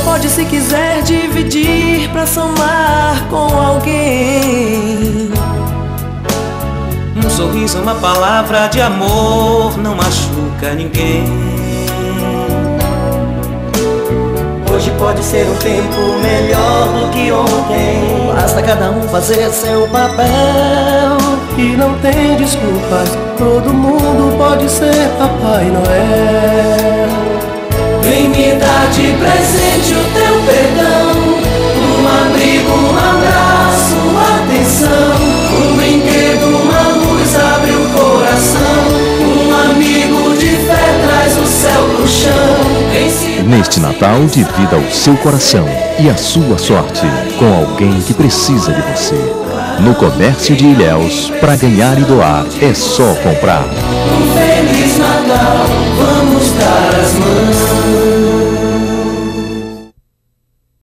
pode, se quiser, dividir pra somar com alguém. Um sorriso, uma palavra de amor não machuca ninguém. Hoje pode ser um tempo melhor do que ontem. Basta cada um fazer seu papel e não tem desculpas, todo mundo pode ser Papai Noel. Vem me dar de presente o teu perdão, um abrigo, um abraço, atenção, um brinquedo, uma luz abre o coração, um amigo de fé traz o céu pro chão. Neste Natal, divida o seu coração e a sua sorte com alguém que precisa de você. No Comércio de Ilhéus, para ganhar e doar, é só comprar. Um Feliz Natal.